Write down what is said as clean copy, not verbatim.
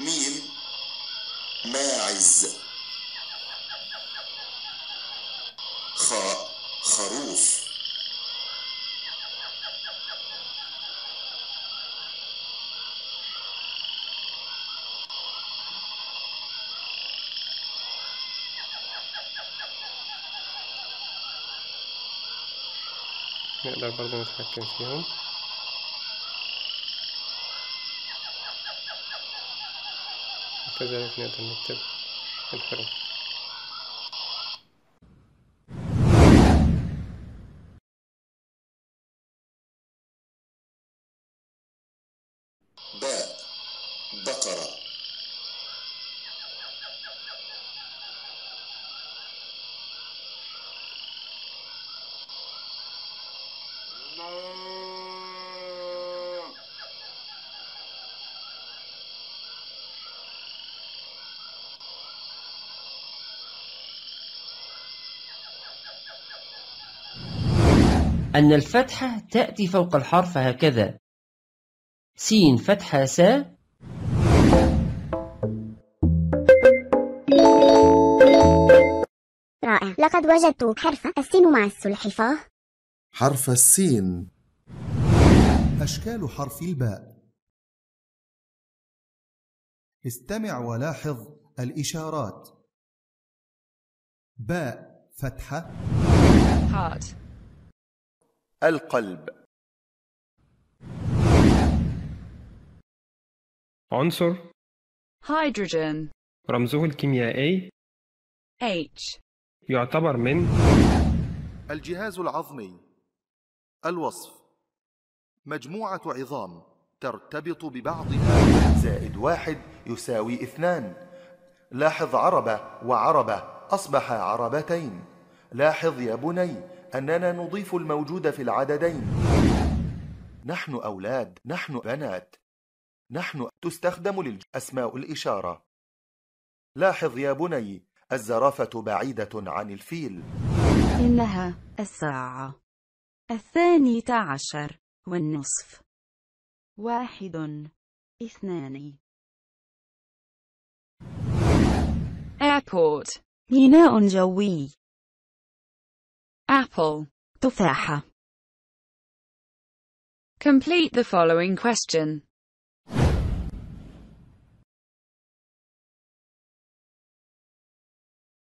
ميم ماعز. خاء خروف. نقدر برضه نتحكم فيهم. وكذلك نقدر نكتب الحروف. باء بقرة. أن الفتحة تأتي فوق الحرف هكذا: سين فتحة سا. رائع، لقد وجدت حرف السين مع السلحفاة. حرف السين. أشكال حرف الباء. استمع ولاحظ الإشارات. باء فتحة heart القلب. عنصر hydrogen رمزه الكيميائي H يعتبر من الجهاز العظمي. الوصف: مجموعة عظام ترتبط ببعضها زائد 1 يساوي 2. لاحظ عربة وعربة أصبح عربتين. لاحظ يا بني أننا نضيف الموجود في العددين. نحن أولاد، نحن بنات، نحن تستخدم لأسماء الإشارة. لاحظ يا بني الزرافة بعيدة عن الفيل. إنها الساعة 12:30. 1 2. airport ميناء جوي. apple تفاحة. Complete the following question.